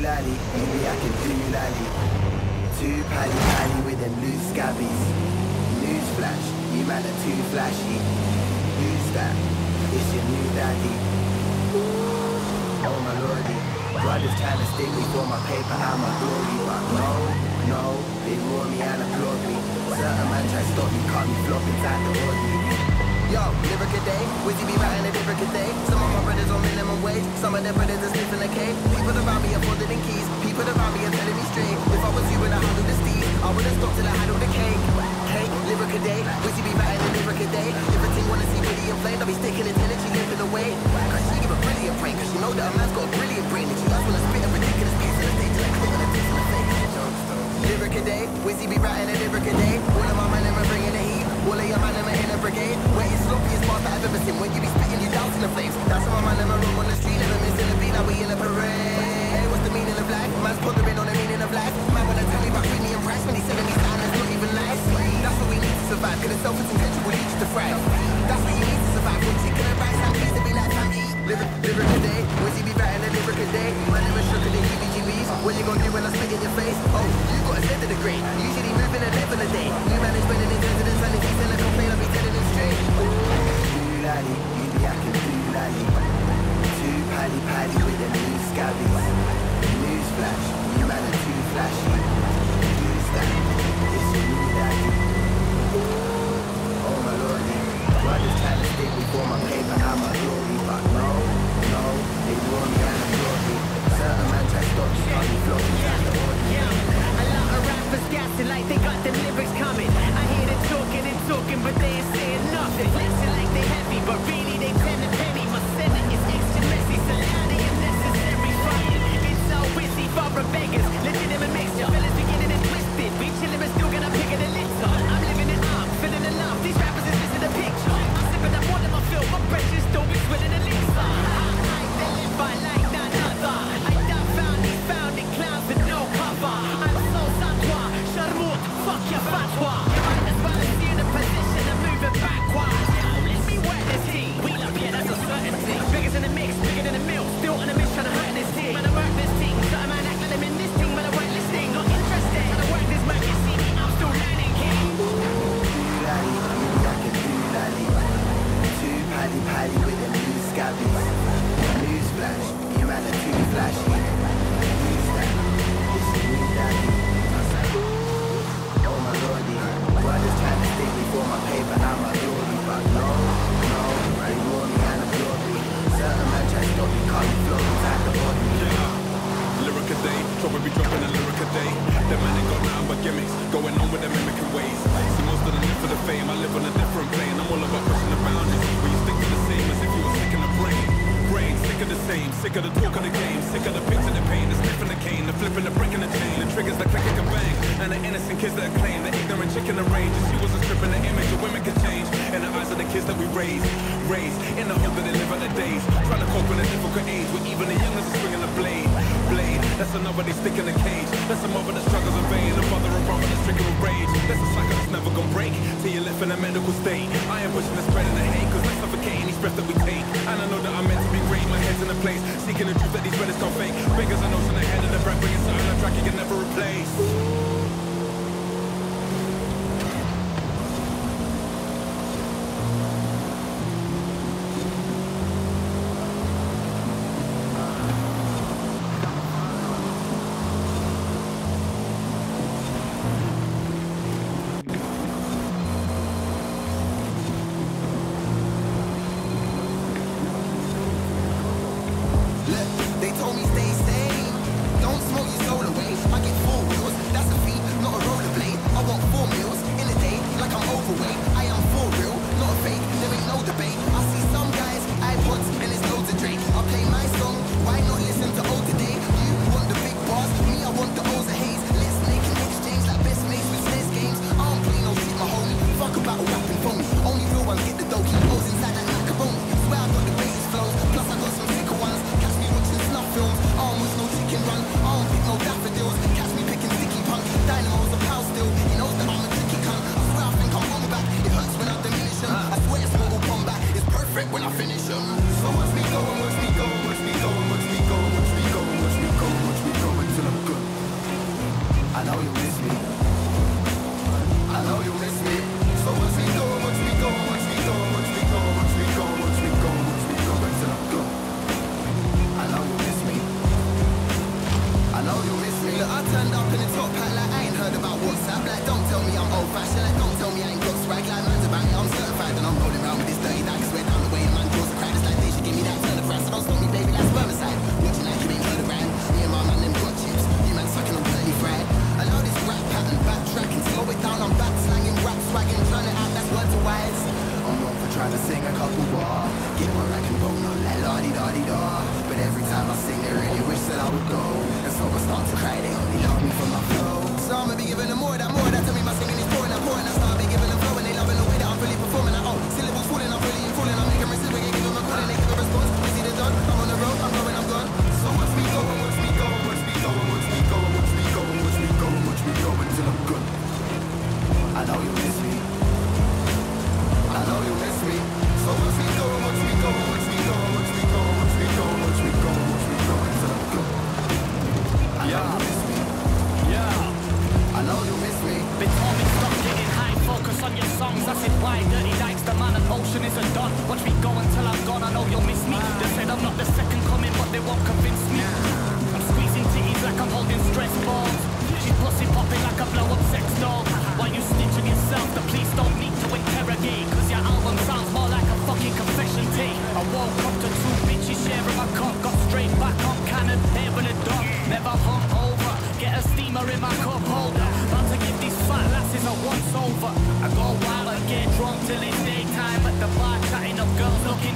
lally, maybe I can do lally. Too pally pally with them loose scabbies. Newsflash, you man are too flashy. Who's that? It's your new daddy. Oh my lordy, brothers trying to stick me for my paper and my glory, but no, they roar me and applaud me. Certain man try to stop me, can't be flopping inside the ordinary. Yo, lyric a day, Wizzy be writing a lyric a day. Some of my brothers on minimum wage, some of their brothers are sniffing a cake. People around me are folding in keys, people around me are telling me straight. If I was you and I handled the steed, I would've stopped till I handled the cake. Lyric a day, Wizzy be writing a lyric a day. If a team wanna see Willie and Flame, I'll be sticking it in and she limping away. Cause she give a brilliant brain, cause she know that a man's got a brilliant brain. And she loves when I spit a ridiculous piece on the stage till I click on the face on the face. Lyric a day, Wizzy be writing a lyric a day. All of my man are bringing the heat, all of your man are in a brigade. Where it's sloppiest part that I've ever seen. When you be spitting, you douse in the flames. That's how my man never roam on the street, never missing a beat. Now we in a parade. What's the meaning of life? Man's pondering on the meaning of life. Man wanna tell me about Whitney and Price when he's 70 down, that's not even nice. That's what we need to survive, cause the selfish intention will lead you to thrive. That's what you need to survive. When chicken and rice, I'm pleased to be like family. Lyric a day, Wizzy be writing a lyric a day. Man never shook than UBGBs. What you gonna do when I spit in your face? Oh, you got a set to the grade. Usually moving a level a day. New man is spending his residence and if he's in a complaint, I'll be telling him straight. Do lally, maybe I can do lally. Too pally pally with them new scabbies. Newsflash, you man are too flashy. Who's that? It's your new daddy. Oh my lordy, brothers trying to stick me for my paper and my glory, but no, they roar me and applaud me. Certain man try to stop me, can't be flopping down the ordinary. A lot of rappers gassing like they got them lyrics coming. I hear them talking, but they ain't saying nothing. Flexing like they heavy, but really they tend to penny. My sentence is extra messy, so loud and unnecessary fighting. It's so busy for the beggars, legitimate mixture. Fellas beginning and twisted, we chillin' but still gonna pick it a litter. I'm living it up, feeling the love. These rappers is missing the picture. I'm sipping up one of my film, my precious don't be swilling the elixir. I live by like none other. I done found these founding clowns with no cover. I'm so satwa, sharmut, fuck your fatwa. You might as well see in a position of moving backwards. Yo, let me work this heat. We love, yeah, that's a certainty. Biggest in the mix, bigger than the mill. Still on the mix trying to hurt this team. Man, I work this team. Certain man act like them in this team, but I work listening. Not interested. Trying to work this man, you see me, I'm still learning, king. Do lally, maybe I can do lally. Too pally pally with them new scabbies. Newsflash, you man are too flashy. Who's that? It's your new daddy. Oh my lordy, brothers trying to stick me for my paper and my glory, but no, they roar me and applaud me. Certain man try to stop me, can't be flopping inside the ordinary. Lyric a day, trouble be dropping a lyric a day. Them man ain't got nothing but gimmicks, going on with them mimicking ways. See most of them live for the fame, I live on a different plane. I'm all about pushing the boundaries, where you stick to the same as if you were sick in the brain. Sick of the same, sick of the talk of the game, sick of the pics and the pain, the sniffing the cane, the flipping, the breaking the chain, the triggers that click and bang, and the innocent kids that claim the ignorant chick in the range. And she wasn't stripping the image of women can change in the eyes of the kids that we raised in the hope that they live out their days, trying to cope in a difficult age where even the youngest are swinging the blade. That's another they stick in the cage. That's a mother that struggles in vain, a father and brother that's stricken with rage. That's a cycle that's never gonna break till you're left in a medical state. I am pushing the spread of the hate, cause that's suffocating each breath that we take. And I know that I'm meant to be great, my head's in a place, seeking the truth that these brothers can't fake. Big as a notion ahead of the breath, bringing something on track you can never replace. Look, they told me stay sane. Don't smoke your soul away. I get 4 wheels, that's a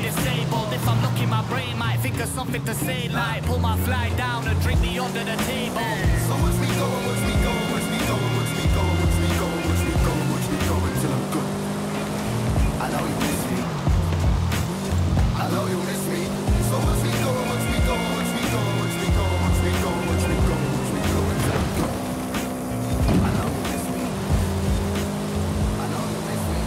disabled. If I'm looking, my brain might think of something to say, like pull my fly down and drink me under the table. So watch me go, watch me go, watch me go, watch me go, watch me go, watch me go, watch me go until I'm good. I know you miss me. I know you miss me. So watch me go, watch me go, watch me go, watch me go, watch me go, watch me go, watch me go until I'm good. I know you miss me. I know you miss me.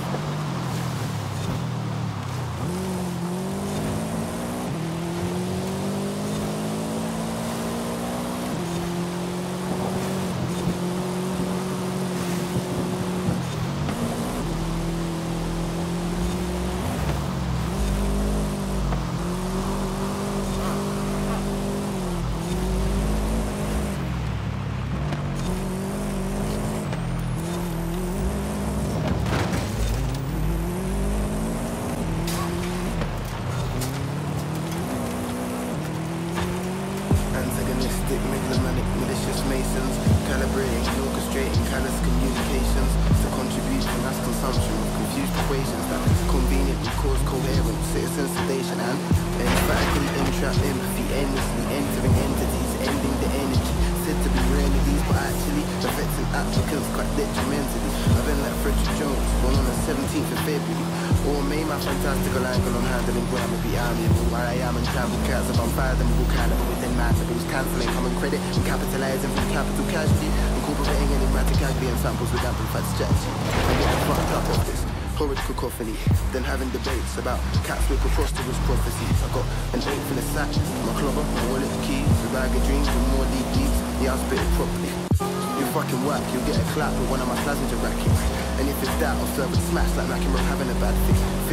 Antagonistic, megalomanic, malicious masons, calibrating, orchestrating callous communications to contribute to mass consumption of confused equations that conveniently cause coherent citizen sedation and emphatically entrap empathy, endlessly entering entities, ending the energy said to be remedies, but actually affecting applicants quite detrimentally. I've been like Frederick Jones, born on the 17th of February, or made my fantastical angle on handling gravity. I'm able where I am and travel cats of unfathomable caliber within mandibles, cancelling common credit and capitalizing from capital casualty, incorporating enigmatic Agrian samples with amplified strategy. I'm getting fucked up off this horrid cacophony, then having debates about cats with preposterous prophecies. I got an eighth in a sack, my clobber, my wallet, keys, a bag of dreams and more deep leads. Yeah, I'll spit it properly. You fucking whack, you'll get a clap with one of my passenger rackets. And if it's that, I'll serve it smash like McEnroe having a bad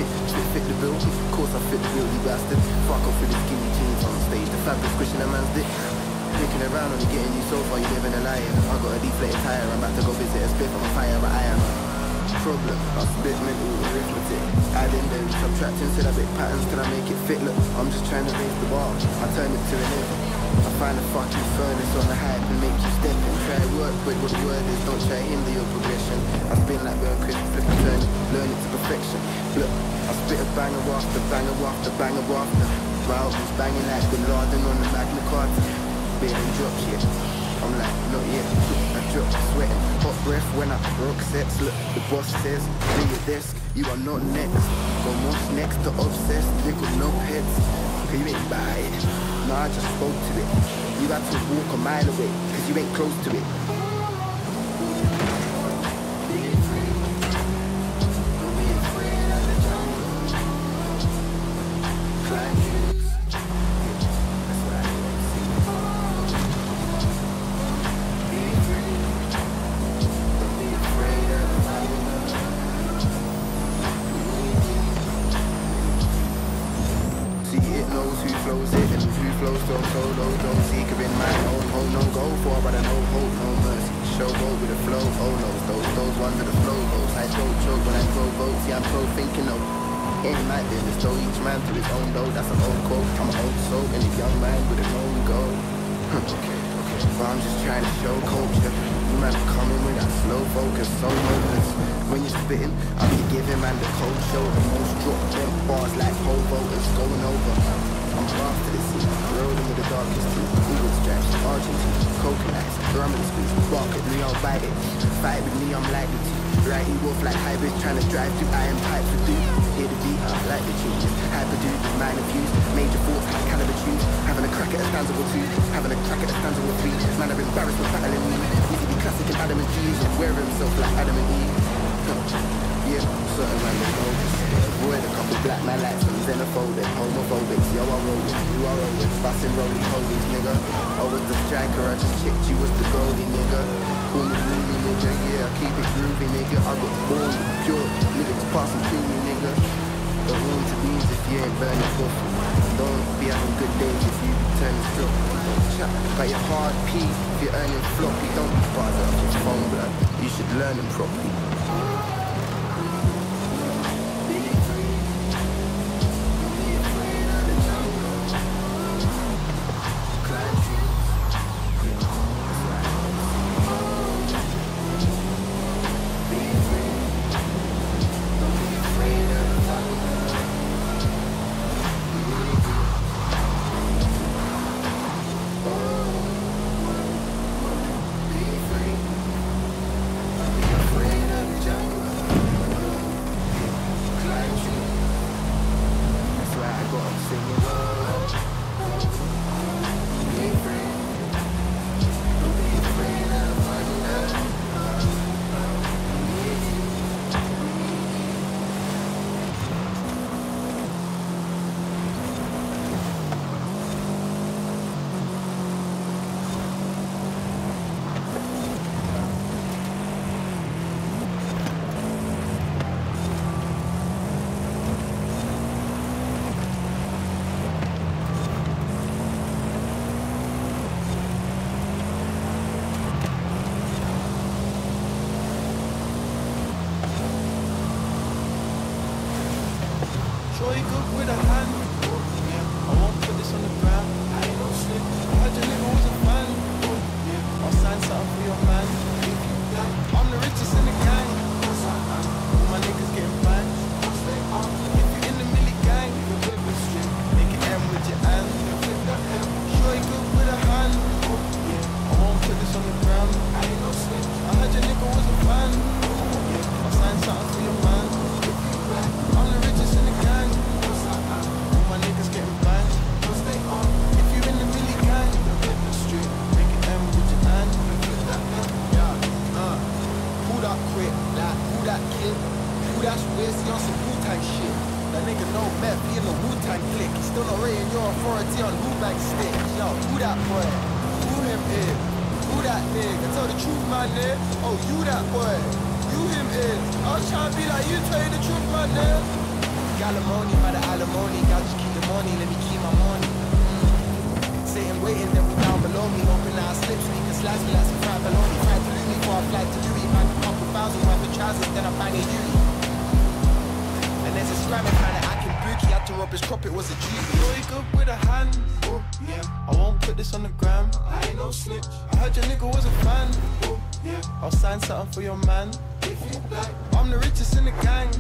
fit the bill. Of course I fit the bill, you bastard. Fuck off with the skinny jeans on stage, the fabric squishing a man's dick. Picking around on getting you so far, you living a lie. I got a deflated tire, I'm about to go visit a spiff on a fire, but I am problem. I spit mental arithmetic, adding then subtracting, said I make patterns, can I make it fit? Look, I'm just trying to raise the bar, I turn it to an end. I find a fucking furnace on the hype and make you step and try work with what the word is, don't try hinder your progression. I spin like Burn Chris, flip and turn it, learn it to perfection. Look, I spit a banger after banger after banger after. My album's banging like Bin Laden on the Magna Carta. Barely drops yet, I'm like, not yet. I drop sweating, hot breath when I rock sets. Look, the boss says, clear your desk, you are not next. Got what's next to obsessed, nickel no heads. You ain't bad, nah, I just spoke to it. You had to walk a mile away, cause you ain't close to it. Flows it and who flows don't solo, don't seek her in my own home, no go for, but I no hope, no mercy. Showboat with a flow, oh no, those ones are the flow goes. I don't choke when I provoke, see I'm pro thinking of. Ain't my business, though each man to his own though, that's an old quote. I'm an old soul and a young man with his own goal. Okay, but I'm just trying to show culture. You man coming with that slow focus, so hopeless. When you're spitting, I'll be giving man the cold shoulder. Most drop them bars like pole voters going over. I'm after this scene, rolling with the darkest teeth. Eagle stripes, Argentine, coconuts, drumming squeeze. Bark at me, I'll bite it. Fight with me, I'm likely to. Writing wolf like hybrids, trying to drive through iron pipe for dude. Hear the beat, I like the tunes. Hyper dude, minor views, major thoughts, caliber tunes. Having a crack at a stanza or two, having a crack at a stanza or three. Man, I've embarrassed with battling me. Easy be classic and Adam and Eve, wear himself like Adam and Eve. Yeah, certain random focus. Avoid a couple black man like some xenophobic, homophobic. Yo, I roll with you, I roll with fussing rolling holies, nigga. I was the striker, I just checked you was the goalie, nigga. Call me groovy, nigga, yeah, I keep it groovy, nigga. I got born pure, niggas passing through me, nigga. The room to beans if you ain't burning coffee. Don't be having good days if you be turning strong. Chat about your hard P if you're earning floppy. Don't be bothered off your phone, blood. You should learn them properly. boy. Who him is? Who that nigga? Tell the truth, man, nigga. Oh, you that boy. You him is. I was trying to be like you, tell you the truth, man, nigga. Galimony, by the alimony. Gotta just keep the money, let me keep my money. Sitting waiting, then we down below me. Hoping that I slip so you can slice me like some fried bologna. Tried to lose me before I fly to Louis. Bang a couple thousand worth of trousers, then I bang a Uni. And there's a scramming man that I can book. He had to rob his crop, it was a duty. Boy, good with a hand. Oh, yeah. I won't put this on the gram. I ain't no snitch. I heard your nigga was a fan. Oh, yeah. I'll sign something for your man. If you like. I'm the richest in the gang.